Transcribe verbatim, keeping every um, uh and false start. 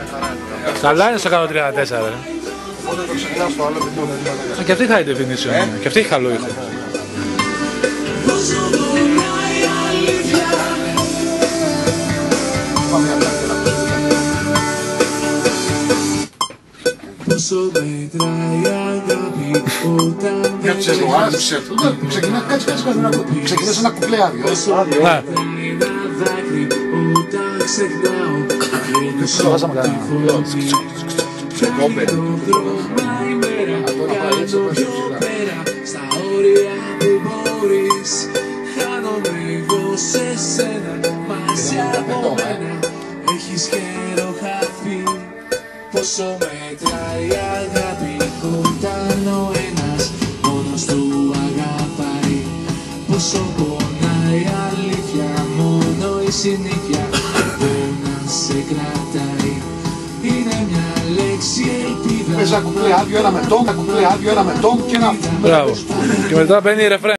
Καλά είναι στο εκατόν τριάντα τέσσερα. Οπότε το ξεκινάω στο άλλο βίντεο. Και αυτή θα είναι definition. Και αυτή έχει καλό ήχο. Πόσο μετράει η αγάπη όταν δεν ξέρεις. Ξεκινάς, κάτσε, κάτσε, ξεκινάς ένα κουπλέ άδειο. Πόσο μετράει ένα δάκρυ όταν ξεχνάω Βάζαμε κανένα. Κάνει το δρόμα η μέρα, κάνω πιο πέρα στα όρια που μπορείς. Χάνομαι εγώ σε σένα, μαζί από μένα έχεις καιρό χαθεί. Πόσο μετράει η αγάπη όταν ο ένας μόνος του αγαπάει. Πόσο πονάει η αλήθεια, μόνο η συνήθεια δεν σε κρατάει. Είναι μια λέξη ελπίδα. Πες ένα κουπλέ άδειο, ένα με τον, ένα κουπλέ άδειο, ένα με τον και ένα... Μπράβο. Και μετά μπαίνει η ρεφρέν.